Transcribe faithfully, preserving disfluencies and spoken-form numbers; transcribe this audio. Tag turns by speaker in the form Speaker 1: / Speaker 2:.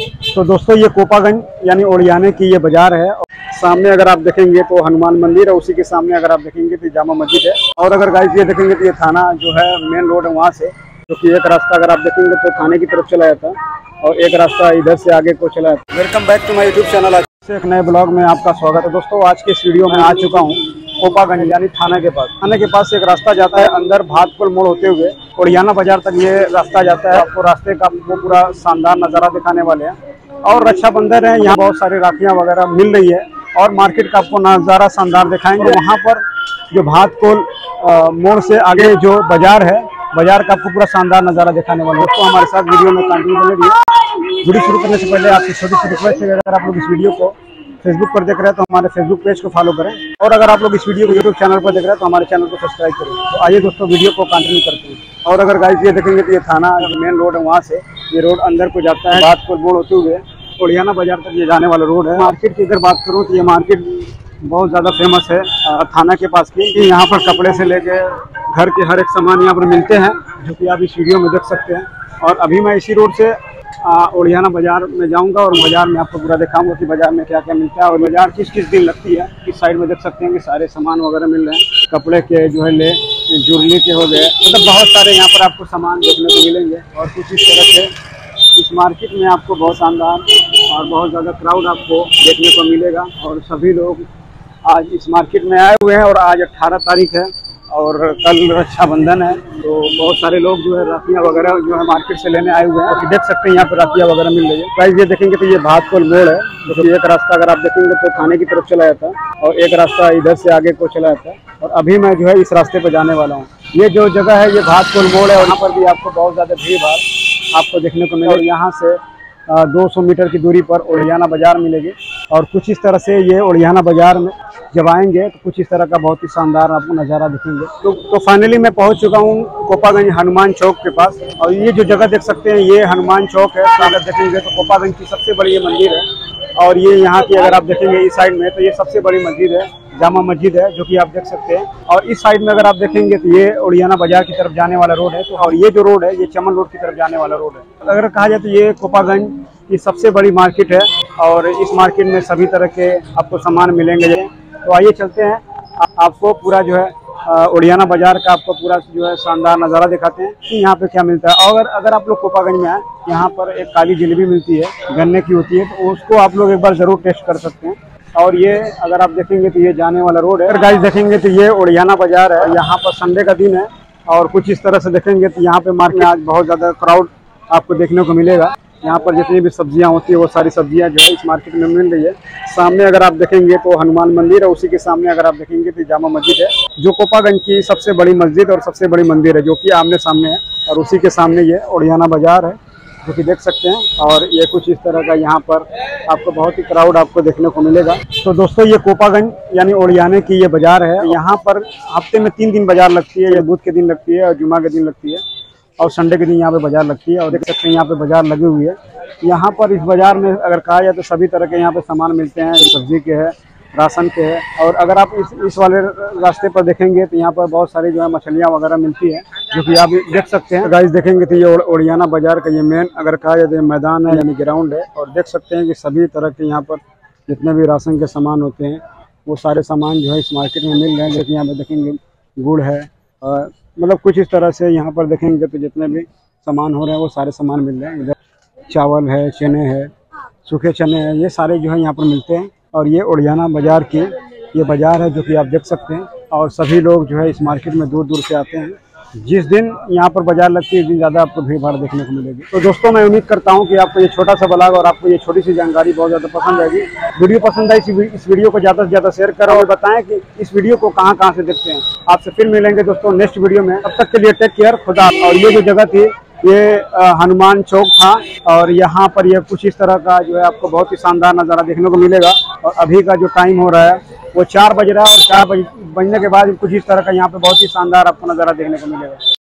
Speaker 1: तो दोस्तों ये कोपागंज यानी ओड़ियाने की ये बाजार है। सामने अगर आप देखेंगे तो हनुमान मंदिर है, उसी के सामने अगर आप देखेंगे तो जामा मस्जिद है। और अगर गाइस ये देखेंगे तो ये थाना जो है मेन रोड है वहाँ से, जो कि एक रास्ता अगर आप देखेंगे तो थाने की तरफ चला जाता है और एक रास्ता इधर से आगे को चला जाता है। Welcome back to my YouTube channel. आज से एक नए ब्लॉग में आपका स्वागत है। दोस्तों आज के इस वीडियो में आ चुका हूँ कोपागंज यानी थाना के पास। थाने के पास से एक रास्ता जाता है अंदर भातपुर मोड़ होते हुए ओड़ियाना बाजार तक ये रास्ता जाता है। आपको रास्ते का वो पूरा शानदार नज़ारा दिखाने वाले हैं। और रक्षाबंधन है, यहाँ बहुत सारी राखियाँ वगैरह मिल रही है और मार्केट का आपको नज़ारा शानदार दिखाएंगे। वहाँ पर जो भातपुर मोड़ से आगे जो बाजार है, बाजार का आपको पूरा शानदार नज़ारा दिखाने वाले हैं। दोस्तों हमारे साथ वीडियो में कंटिन्यू बने रहिए। वीडियो शुरू करने से पहले आपकी छोटी सी रिक्वेस्ट है, अगर आप लोग इस वीडियो को फेसबुक पर देख रहे हैं तो हमारे फेसबुक पेज को फॉलो करें, और अगर आप लोग इस वीडियो को यूट्यूब चैनल पर देख रहे हैं तो हमारे चैनल को सब्सक्राइब करें। तो आइए दोस्तों वीडियो को कंटिन्यू करते हैं। और अगर गाइस ये देखेंगे तो ये थाना मेन रोड है, वहाँ से ये रोड अंदर को जाता है भातपुर मोड़ होते हुए ओड़ियाना बाजार तक ये जाने वाला रोड है। मार्केट की अगर बात करूँ तो ये मार्केट बहुत ज़्यादा फेमस है थाना के पास की। यहाँ पर कपड़े से लेके घर के हर एक सामान यहाँ पर मिलते हैं, जो कि आप इस वीडियो में देख सकते हैं। और अभी मैं इसी रोड से ओड़ियाना बाजार में जाऊंगा और बाजार में आपको पूरा दिखाऊंगा कि बाजार में क्या क्या मिलता है और बाजार किस किस दिन लगती है। इस साइड में देख सकते हैं कि सारे सामान वगैरह मिल रहे हैं, कपड़े के जो है ले जुरली के हो गए, मतलब बहुत सारे यहाँ पर आपको सामान देखने को मिलेंगे। और कुछ इस तरह से इस मार्केट में आपको बहुत शानदार और बहुत ज़्यादा क्राउड आपको देखने को मिलेगा। और सभी लोग आज इस मार्केट में आए हुए हैं और आज अट्ठारह तारीख है और कल रक्षाबंधन है, तो बहुत सारे लोग जो है राखियाँ वगैरह जो है मार्केट से लेने आए हुए हैं। तो देख सकते हैं यहाँ पर राखियाँ वगैरह मिल रही है। प्राइस ये देखेंगे तो ये भातपुर मोड़ है, जो कि एक रास्ता अगर आप देखेंगे तो थाने की तरफ चला जाता है और एक रास्ता इधर से आगे को चला जाता है। और अभी मैं जो है इस रास्ते पर जाने वाला हूँ। ये जो जगह है ये भातपुर मोड़ है और यहाँ पर भी आपको बहुत ज़्यादा भीड़ भाड़ आपको देखने को मिलेगी। यहाँ से दो सौ मीटर की दूरी पर ओड़ियाना बाजार मिलेगी। और कुछ इस तरह से ये ओड़ियाना बाजार में जब आएंगे तो कुछ इस तरह का बहुत ही शानदार आपको नज़ारा दिखेंगे। तो तो फाइनली मैं पहुंच चुका हूं कोपागंज हनुमान चौक के पास। और ये जो जगह देख सकते हैं ये हनुमान चौक है। तो अगर देखेंगे तो कोपागंज की सबसे बड़ी ये मंदिर है। और ये यहाँ की अगर आप देखेंगे इस साइड में तो ये सबसे बड़ी मस्जिद है, जामा मस्जिद है, जो कि आप देख सकते हैं। और इस साइड में अगर आप देखेंगे तो ये ओड़ियाना बाजार की तरफ जाने वाला रोड है। तो और ये जो रोड है ये चमन रोड की तरफ जाने वाला रोड है। अगर कहा जाए तो ये कोपागंज की सबसे बड़ी मार्केट है और इस मार्केट में सभी तरह के आपको सामान मिलेंगे। तो आइए चलते हैं, आपको पूरा जो है ओड़ियाना बाजार का आपको पूरा जो है शानदार नज़ारा दिखाते हैं कि यहाँ पे क्या मिलता है। और अगर आप लोग कोपागंज में आए, यहाँ पर एक काली जलेबी मिलती है, गन्ने की होती है, तो उसको आप लोग एक बार ज़रूर टेस्ट कर सकते हैं। और ये अगर आप देखेंगे तो ये जाने वाला रोड है। अगर गाइस देखेंगे तो ये ओड़ियाना बाजार है। यहाँ पर संडे का दिन है और कुछ इस तरह से देखेंगे तो यहाँ पे मार्केट में आज बहुत ज़्यादा क्राउड आपको देखने को मिलेगा। यहाँ पर जितनी भी सब्जियाँ होती है वो सारी सब्जियाँ जो है इस मार्केट में मिल रही है। सामने अगर आप देखेंगे तो हनुमान मंदिर है, उसी के सामने अगर आप देखेंगे तो जामा मस्जिद है, जो कोपागंज की सबसे बड़ी मस्जिद और सबसे बड़ी मंदिर है, जो कि आमने सामने है। और उसी के सामने ये ओड़ियाना बाजार है, जो कि देख सकते हैं। और ये कुछ इस तरह का यहाँ पर आपको बहुत ही क्राउड आपको देखने को मिलेगा। तो दोस्तों ये कोपागंज यानी ओड़ियाने की ये बाजार है। यहाँ पर हफ्ते में तीन दिन बाजार लगती है, या बुध के दिन लगती है और जुमा के दिन लगती है और संडे के दिन यहाँ पे बाजार लगती है। और देख सकते हैं यहाँ पे बाजार लगी हुई है। यहाँ पर इस बाजार में अगर कहा जाए तो सभी तरह के यहाँ पे सामान मिलते हैं, सब्जी के है, राशन के है। और अगर आप इस इस वाले रास्ते पर देखेंगे तो यहाँ पर बहुत सारी जो है मछलियाँ वगैरह मिलती है, जो कि आप देख सकते हैं। गाइस देखेंगे तो ये ओड़ियाना बाजार का ये मेन अगर कहा जाए तो मैदान है, यानी ग्राउंड है। और देख सकते हैं कि सभी तरह के यहाँ पर जितने भी राशन के सामान होते हैं वो सारे सामान जो है इस मार्केट में मिल रहे हैं। लेकिन यहाँ पर देखेंगे गुड़ है, और मतलब कुछ इस तरह से यहाँ पर देखेंगे तो जितने भी सामान हो रहे हैं वो सारे सामान मिल रहे हैं। इधर चावल है, चने हैं, सूखे चने हैं, ये सारे जो है यहाँ पर मिलते हैं। और ये ओड़ियाना बाजार की ये बाजार है, जो कि आप देख सकते हैं। और सभी लोग जो है इस मार्केट में दूर दूर से आते हैं। जिस दिन यहाँ पर बाजार लगती है उस दिन ज़्यादा आपको भीड़ भाड़ देखने को मिलेगी। तो दोस्तों मैं उम्मीद करता हूँ कि आपको ये छोटा सा ब्लॉग और आपको ये छोटी सी जानकारी बहुत ज़्यादा पसंद आएगी। वीडियो पसंद आई इस वीडियो को ज़्यादा से ज़्यादा शेयर करें और बताएं कि इस वीडियो को कहाँ कहाँ से देखते हैं। आपसे फिर मिलेंगे दोस्तों नेक्स्ट वीडियो में, तब तक के लिए टेक केयर, खुदा। और ये जो जगह थी ये हनुमान चौक था और यहाँ पर ये कुछ इस तरह का जो है आपको बहुत ही शानदार नज़ारा देखने को मिलेगा। और अभी का जो टाइम हो रहा है वो चार बज रहा है और चार बज बजने के बाद कुछ इस तरह का यहाँ पे बहुत ही शानदार आपको नज़ारा देखने को मिलेगा।